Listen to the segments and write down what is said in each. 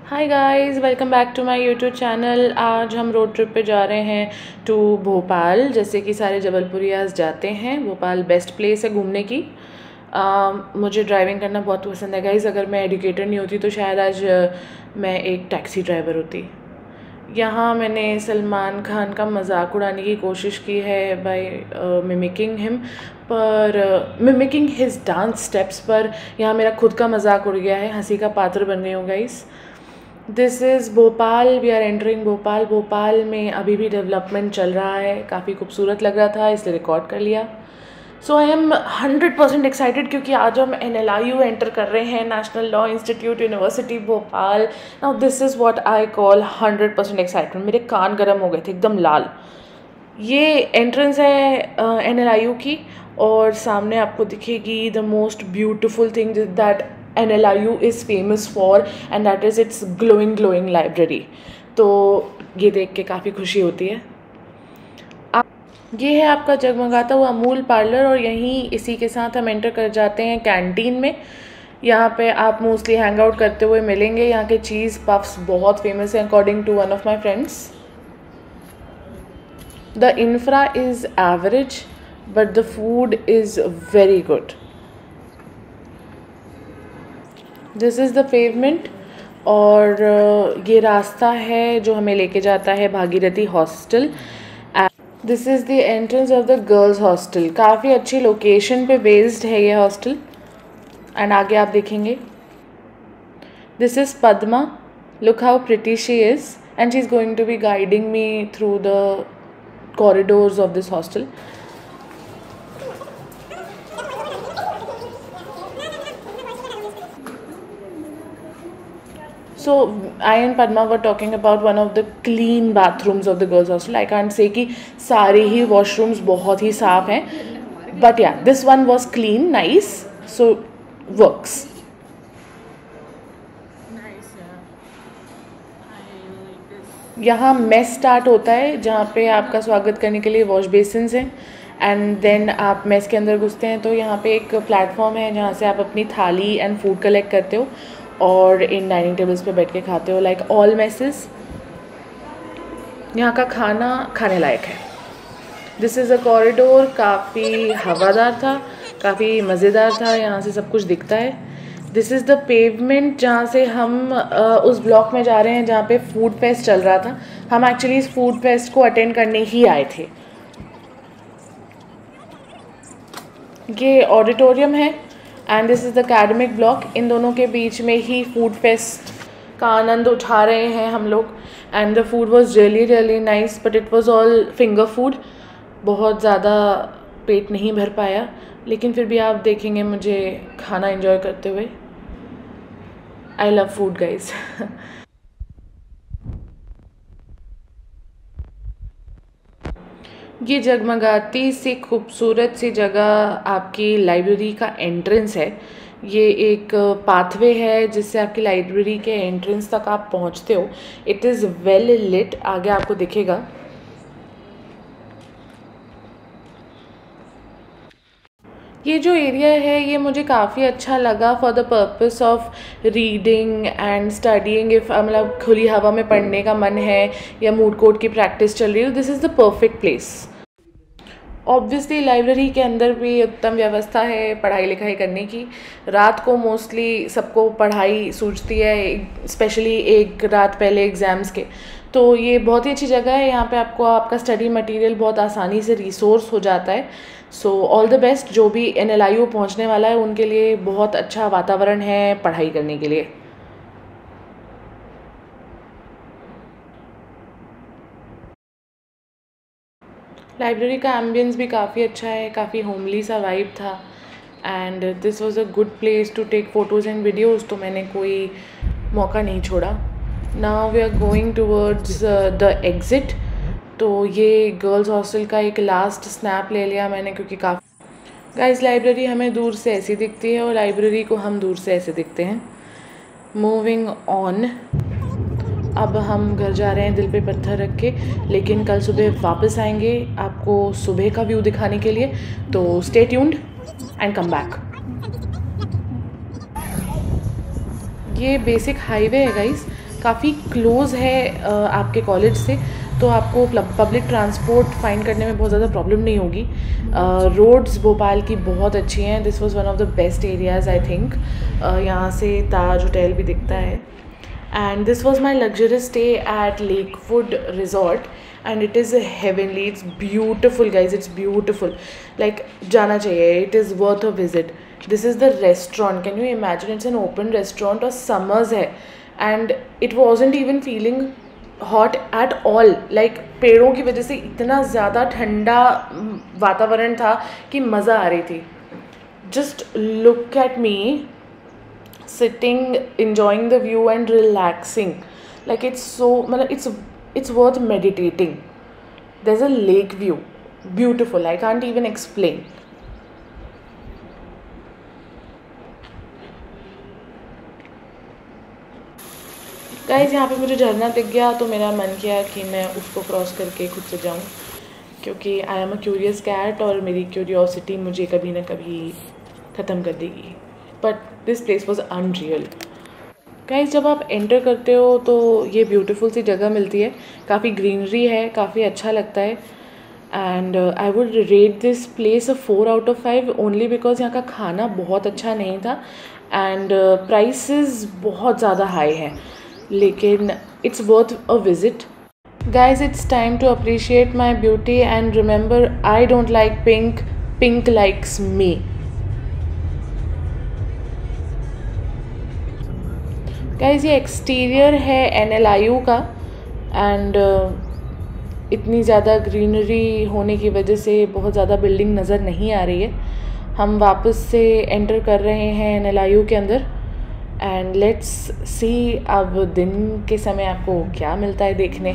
Hi guys, welcome back to my YouTube channel. आज हम road trip पे जा रहे हैं टू भोपाल। जैसे कि सारे जबलपुरियाज जाते हैं, भोपाल बेस्ट प्लेस है घूमने की। मुझे ड्राइविंग करना बहुत पसंद है गाइस। अगर मैं एजुकेटर नहीं होती तो शायद आज मैं एक टैक्सी ड्राइवर होती। यहाँ मैंने सलमान खान का मजाक उड़ाने की कोशिश की है बाय मिमिकिंग हिम, पर मिमिकिंग हिज डांस स्टेप्स। पर यहाँ मेरा खुद का मजाक उड़ गया है, हंसी का पात्र बन गई हूँ guys. This is Bhopal, we are entering Bhopal. Bhopal में अभी भी डेवलपमेंट चल रहा है, काफ़ी खूबसूरत लग रहा था इसलिए रिकॉर्ड कर लिया। सो आई एम 100% एक्साइटेड क्योंकि आज हम NLIU एंटर कर रहे हैं, national law institute university Bhopal. Now this is what I call 100% excitement. मेरे कान गर्म हो गए थे, एकदम लाल। ये एंट्रेंस है NLIU की, और सामने आपको दिखेगी the most beautiful thing that NLIU is famous for, and that is its glowing library। तो ये देख के काफ़ी खुशी होती है। ये है आपका जगमगाता हुआ अमूल पार्लर, और यहीं इसी के साथ हम एंटर कर जाते हैं कैंटीन में। यहाँ पे आप मोस्टली हैंग आउट करते हुए मिलेंगे। यहाँ के चीज़ पफ्स बहुत फेमस हैं according to one of my friends. The infra is average but the food is very good. This is the pavement, और ये रास्ता है जो हमें लेके जाता है Bhagirathi hostel. This is the entrance of the girls hostel. काफ़ी अच्छी लोकेशन पे बेस्ड है ये हॉस्टल। एंड आगे आप देखेंगे, this is Padma. Look how pretty she is, and she is going to be guiding me through the corridors of this hostel. So I and Padma were talking about one of the clean bathrooms of the girls hostel. I can't say कि सारे ही washrooms बहुत ही साफ हैं, but yeah, this one was clean, nice, so works. यहाँ mess start होता है, जहाँ पे आपका स्वागत करने के लिए वॉश बेसिन्स हैं, एंड देन आप मेस के अंदर घुसते हैं तो यहाँ पे एक प्लेटफॉर्म है जहाँ से आप अपनी थाली एंड फूड कलेक्ट करते हो और इन डाइनिंग टेबल्स पे बैठ के खाते हो, लाइक ऑल मेसेस। यहाँ का खाना खाने लायक है। दिस इज़ अ कॉरिडोर, काफ़ी हवादार था, काफ़ी मज़ेदार था, यहाँ से सब कुछ दिखता है। दिस इज़ द पेवमेंट जहाँ से हम उस ब्लॉक में जा रहे हैं जहाँ पे फूड फेस्ट चल रहा था। हम एक्चुअली इस फूड फेस्ट को अटेंड करने ही आए थे। ये ऑडिटोरियम है and this is the academic block. इन दोनों के बीच में ही फूड फेस्ट का आनंद उठा रहे हैं हम लोग। And the food was really nice, but it was all finger food. बहुत ज़्यादा पेट नहीं भर पाया, लेकिन फिर भी आप देखेंगे मुझे खाना एंजॉय करते हुए। I love food guys. ये जगमगाती सी खूबसूरत सी जगह आपकी लाइब्रेरी का एंट्रेंस है। ये एक पाथवे है जिससे आपकी लाइब्रेरी के एंट्रेंस तक आप पहुंचते हो। इट इज़ वेल लिट, आगे आपको दिखेगा। ये जो एरिया है ये मुझे काफ़ी अच्छा लगा for the purpose of reading and studying. If मतलब खुली हवा में पढ़ने का मन है या मूड कोर्ट की प्रैक्टिस चल रही है, this is the perfect place. Obviously library के अंदर भी उत्तम व्यवस्था है पढ़ाई लिखाई करने की। रात को मोस्टली सबको पढ़ाई सूझती है, स्पेशली एक रात पहले एग्ज़ाम्स के। तो ये बहुत ही अच्छी जगह है। यहाँ पे आपको आपका स्टडी मटेरियल बहुत आसानी से रिसोर्स हो जाता है। So all the best. जो भी NLIU पहुँचने वाला है उनके लिए बहुत अच्छा वातावरण है पढ़ाई करने के लिए। लाइब्रेरी का एम्बियंस भी काफ़ी अच्छा है, काफ़ी होमली सा वाइब था, and this was a good place to take photos and videos, तो मैंने कोई मौका नहीं छोड़ा। Now we are going towards the exit. तो ये गर्ल्स हॉस्टल का एक लास्ट स्नैप ले लिया मैंने, क्योंकि काफ़ी गाइस लाइब्रेरी हमें दूर से ऐसी दिखती है और लाइब्रेरी को हम दूर से ऐसे दिखते हैं। Moving on. अब हम घर जा रहे हैं दिल पे पत्थर रख के, लेकिन कल सुबह वापस आएंगे आपको सुबह का व्यू दिखाने के लिए। तो stay tuned and come back. ये बेसिक हाईवे है गाइस, काफ़ी क्लोज़ है आपके कॉलेज से, तो आपको पब्लिक ट्रांसपोर्ट फाइंड करने में बहुत ज़्यादा प्रॉब्लम नहीं होगी। रोड्स भोपाल की बहुत अच्छी हैं। This was one of the best areas I think. यहाँ से ताज होटल भी दिखता है। And this was my luxurious stay at Lakewood Resort, and it is heavenly. It's beautiful, guys. It's beautiful. Like, jana chahiye. It is worth a visit. This is the restaurant. Can you imagine? It's an open restaurant और summers है, and it wasn't even feeling hot at all. Like, पेड़ों की वजह से इतना ज़्यादा ठंडा वातावरण था कि मज़ा आ रही थी. Just look at me sitting, enjoying the view and relaxing. Like, it's so, it's worth meditating. There's a lake view, beautiful. I can't even explain. Guys, यहाँ पे मुझे झरना दिख गया तो मेरा मन किया कि मैं उसको क्रॉस करके खुद से जाऊँ, क्योंकि I am a curious cat और मेरी क्यूरियोसिटी मुझे कभी ना कभी ख़त्म कर देगी. But this place was unreal. Guys, जब आप एंटर करते हो तो ये ब्यूटीफुल सी जगह मिलती है, काफ़ी ग्रीनरी है, काफ़ी अच्छा लगता है. And I would rate this place 4 out of 5 only because यहाँ का खाना बहुत अच्छा नहीं था एंड प्राइसेस बहुत ज़्यादा हाई हैं, लेकिन it's worth a visit. Guys, it's time to appreciate my beauty and remember, I don't like pink, pink likes me. Guys, ये एक्सटीरियर है NLIU का एंड इतनी ज़्यादा ग्रीनरी होने की वजह से बहुत ज़्यादा बिल्डिंग नज़र नहीं आ रही है. हम वापस से एंटर कर रहे हैं NLIU के अंदर एंड लेट्स सी अब दिन के समय आपको क्या मिलता है देखने.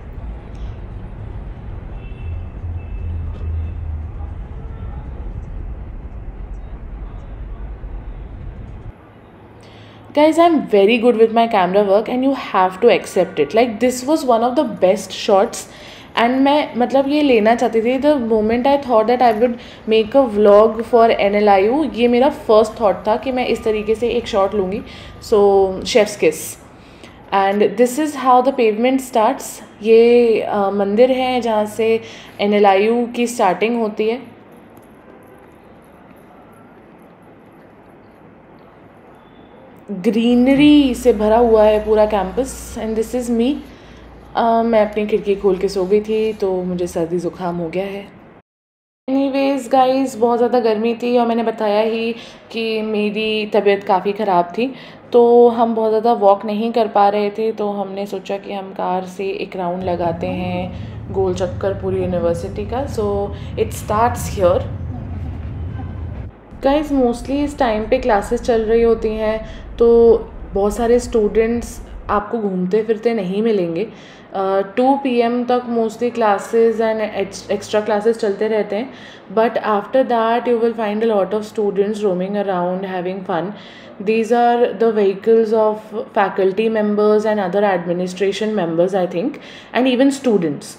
Guys, I'm very good with my camera work and you have to accept it. Like, this was one of the best shots and मैं मतलब ये लेना चाहती थी. The moment I thought that I would make a vlog for NLIU, ये मेरा first thought था कि मैं इस तरीके से एक shot लूँगी. So, chef's kiss. And this is how the pavement starts. ये मंदिर है जहाँ से NLIU की starting होती है. ग्रीनरी से भरा हुआ है पूरा campus and this is me. मैं अपनी खिड़की खोल के सो गई थी तो मुझे सर्दी ज़ुकाम हो गया है. एनीवेज़ गाइस, बहुत ज़्यादा गर्मी थी और मैंने बताया ही कि मेरी तबीयत काफ़ी ख़राब थी, तो हम बहुत ज़्यादा वॉक नहीं कर पा रहे थे, तो हमने सोचा कि हम कार से एक राउंड लगाते हैं गोल चक्कर पूरी यूनिवर्सिटी का. So it starts here. Guys, mostly इस टाइम पे क्लासेस चल रही होती हैं तो बहुत सारे स्टूडेंट्स आपको घूमते फिरते नहीं मिलेंगे. 2 PM तक mostly classes and extra classes चलते रहते हैं, but after that you will find a lot of students roaming around having fun. These are the vehicles of faculty members and other administration members, I think, and even students.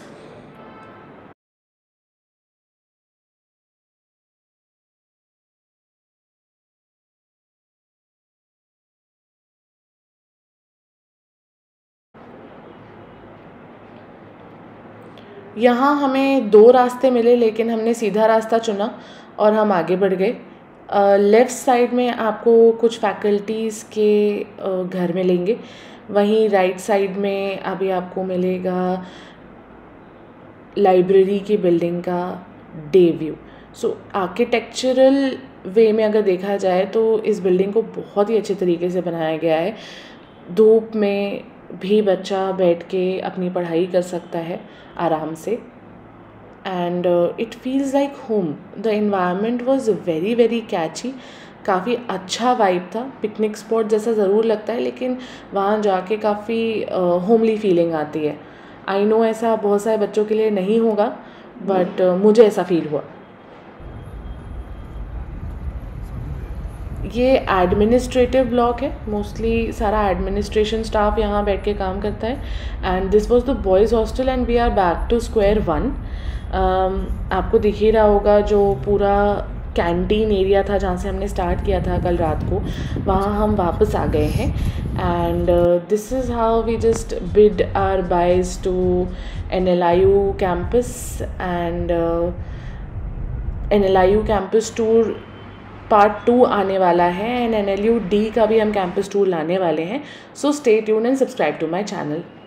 यहाँ हमें 2 रास्ते मिले, लेकिन हमने सीधा रास्ता चुना और हम आगे बढ़ गए. लेफ़्ट साइड में आपको कुछ फैकल्टीज़ के घर मिलेंगे, वहीं राइट साइड में अभी आपको मिलेगा लाइब्रेरी की बिल्डिंग का day view. So architectural way में अगर देखा जाए तो इस बिल्डिंग को बहुत ही अच्छे तरीके से बनाया गया है. धूप में भी बच्चा बैठ के अपनी पढ़ाई कर सकता है आराम से and it feels like home. The environment was very very catchy. काफ़ी अच्छा वाइब था. पिकनिक स्पॉट जैसा ज़रूर लगता है, लेकिन वहाँ जाके काफ़ी होमली फीलिंग आती है. आई नो ऐसा बहुत सारे बच्चों के लिए नहीं होगा, बट मुझे ऐसा फील हुआ. ये एडमिनिस्ट्रेटिव ब्लॉक है. मोस्टली सारा एडमिनिस्ट्रेशन स्टाफ यहाँ बैठ के काम करता है. And this was the boys hostel and we are back to square one. आपको दिख ही रहा होगा जो पूरा कैंटीन एरिया था जहाँ से हमने स्टार्ट किया था कल रात को, वहाँ हम वापस आ गए हैं। And this is how we just bid our byes to NLIU campus. And NLIU campus tour part 2 आने वाला है, एंड NLU D का भी हम कैंपस टूर लाने वाले हैं। So stay tuned and subscribe to my channel.